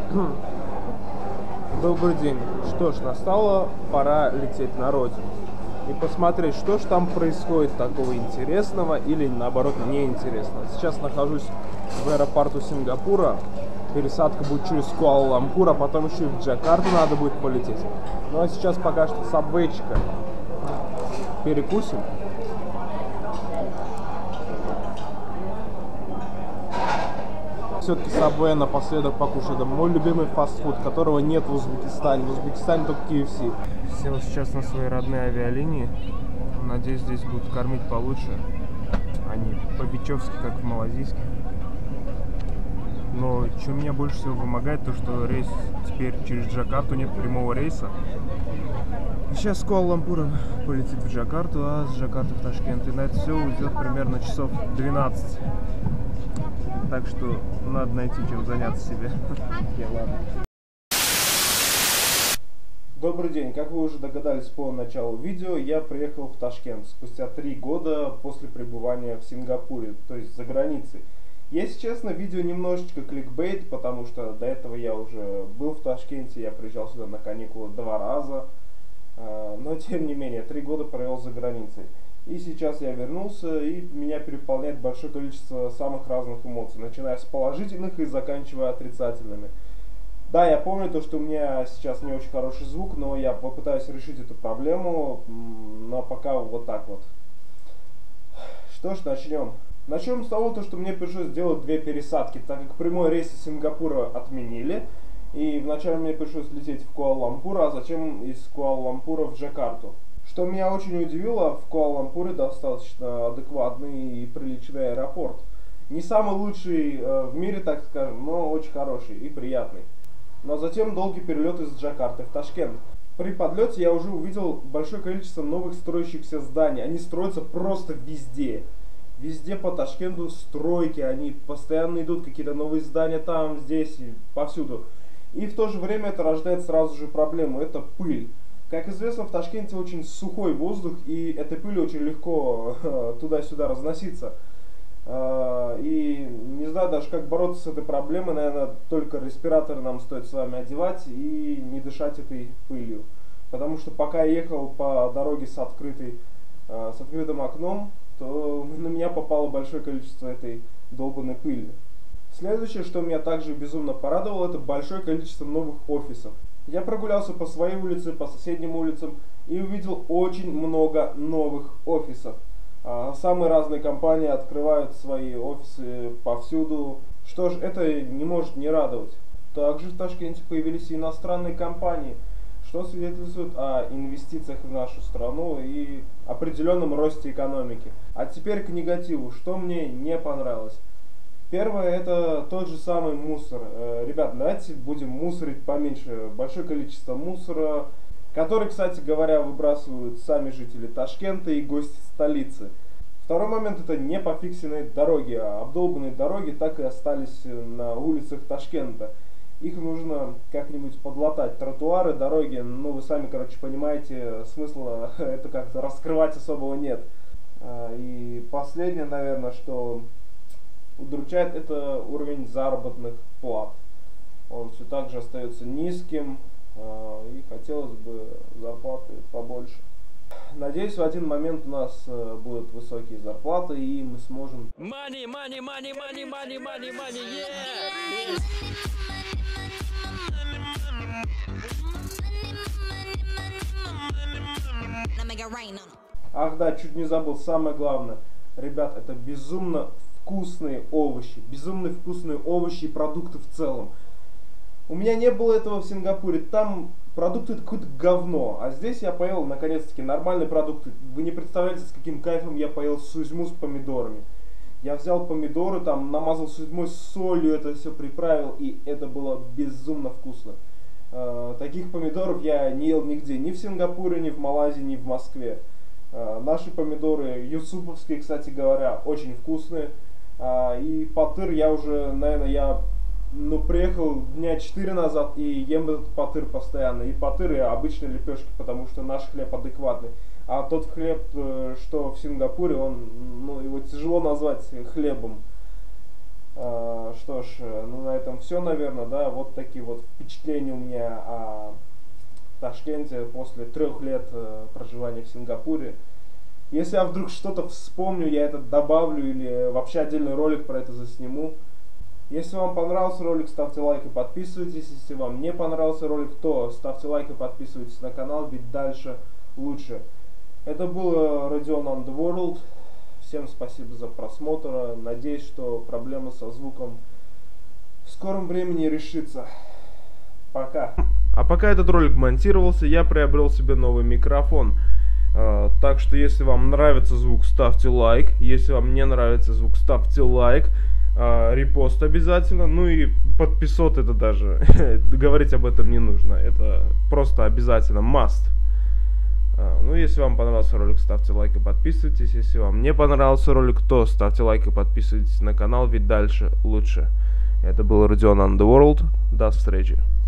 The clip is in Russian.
Добрый день. Что ж, настала пора лететь на родину и посмотреть, что ж там происходит такого интересного или наоборот неинтересного. Сейчас нахожусь в аэропорту Сингапура. Пересадка будет через Куала-Лумпур, а потом еще и в Джакарту надо будет полететь. Ну а сейчас пока что сабвейчика перекусим. Все-таки Subway напоследок покушать. Это мой любимый фастфуд, которого нет в Узбекистане. В Узбекистане только KFC. Сел сейчас на свои родные авиалинии. Надеюсь, здесь будут кормить получше, а не по-бичевски, как в малазийских. Но что меня больше всего вымогает, то что рейс теперь через Джакарту, нет прямого рейса. Сейчас с Куала-Лумпура полетит в Джакарту, а с Джакарты в Ташкент. И на это все уйдет примерно часов 12. Так что надо найти чем заняться себе. Ладно. Добрый день, как вы уже догадались по началу видео, я приехал в Ташкент спустя 3 года после пребывания в Сингапуре, то есть за границей. Если честно, видео немножечко кликбейт, потому что до этого я уже был в Ташкенте, я приезжал сюда на каникулы 2 раза, но тем не менее 3 года провел за границей. И сейчас я вернулся, и меня переполняет большое количество самых разных эмоций, начиная с положительных и заканчивая отрицательными. Да, я помню то, что у меня сейчас не очень хороший звук, но я попытаюсь решить эту проблему, но пока вот так вот. Что ж, начнем. Начнем с того, что мне пришлось сделать 2 пересадки, так как прямой рейс из Сингапура отменили. И вначале мне пришлось лететь в Куала-Лумпур, а затем из Куала-Лумпура в Джакарту. Что меня очень удивило, в Куала-Лумпуре достаточно адекватный и приличный аэропорт. Не самый лучший в мире, так скажем, но очень хороший и приятный. Но затем долгий перелет из Джакарты в Ташкент. При подлете я уже увидел большое количество новых строящихся зданий. Они строятся просто везде. Везде по Ташкенту стройки, они постоянно идут, какие-то новые здания там, здесь, и повсюду. И в то же время это рождает сразу же проблему, это пыль. Как известно, в Ташкенте очень сухой воздух, и этой пылью очень легко туда-сюда разноситься. И не знаю даже, как бороться с этой проблемой, наверное, только респираторы нам стоит с вами одевать и не дышать этой пылью. Потому что пока я ехал по дороге с открытым окном, то на меня попало большое количество этой долбанной пыли. Следующее, что меня также безумно порадовало, это большое количество новых офисов. Я прогулялся по своей улице, по соседним улицам и увидел очень много новых офисов. Самые разные компании открывают свои офисы повсюду. Что ж, это не может не радовать. Также в Ташкенте появились и иностранные компании, что свидетельствует о инвестициях в нашу страну и определенном росте экономики. А теперь к негативу, что мне не понравилось. Первое, это тот же самый мусор. Ребят, давайте будем мусорить поменьше. Большое количество мусора, который, кстати говоря, выбрасывают сами жители Ташкента и гости столицы. Второй момент, это не пофиксенные дороги, а обдолбанные дороги так и остались на улицах Ташкента. Их нужно как-нибудь подлатать. Тротуары, дороги, ну вы сами, короче, понимаете, смысла это как-то раскрывать особого нет. И последнее, наверное, что удручает, это уровень заработных плат. Он все так же остается низким, и хотелось бы зарплаты побольше. Надеюсь, в один момент у нас будут высокие зарплаты, и мы сможем... Money, money, money, money, money, money, money, yeah! Ах да, чуть не забыл, самое главное. Ребят, это безумно вкусные овощи. Безумно вкусные овощи и продукты в целом. У меня не было этого в Сингапуре. Там продукты это какое-то говно. А здесь я поел, наконец-таки, нормальные продукты. Вы не представляете, с каким кайфом я поел сузьму с помидорами. Я взял помидоры, там намазал сузьмой с солью, это все приправил, и это было безумно вкусно. Таких помидоров я не ел нигде. Ни в Сингапуре, ни в Малайзии, ни в Москве. Наши помидоры, юсуповские, кстати говоря, очень вкусные. И патыр я уже, наверное, приехал дня 4 назад и ем этот патыр постоянно. И патыр, и обычные лепешки, потому что наш хлеб адекватный. А тот хлеб, что в Сингапуре, его тяжело назвать хлебом. Что что ж, ну на этом все, наверное, да. Вот такие вот впечатления у меня о Ташкенте после 3 лет проживания в Сингапуре. Если я вдруг что-то вспомню, я это добавлю или вообще отдельный ролик про это засниму. Если вам понравился ролик, ставьте лайк и подписывайтесь. Если вам не понравился ролик, то ставьте лайк и подписывайтесь на канал, ведь дальше лучше. Это был Родион on the World. Всем спасибо за просмотр. Надеюсь, что проблема со звуком в скором времени решится. Пока. А пока этот ролик монтировался, я приобрел себе новый микрофон. Так что, если вам нравится звук, ставьте лайк. Если вам не нравится звук, ставьте лайк. Репост обязательно. Ну и под 500 это даже говорить об этом не нужно. Это просто обязательно must. Ну, если вам понравился ролик, ставьте лайк и подписывайтесь. Если вам не понравился ролик, то ставьте лайк и подписывайтесь на канал, ведь дальше лучше. Это был Родион on the World. До встречи.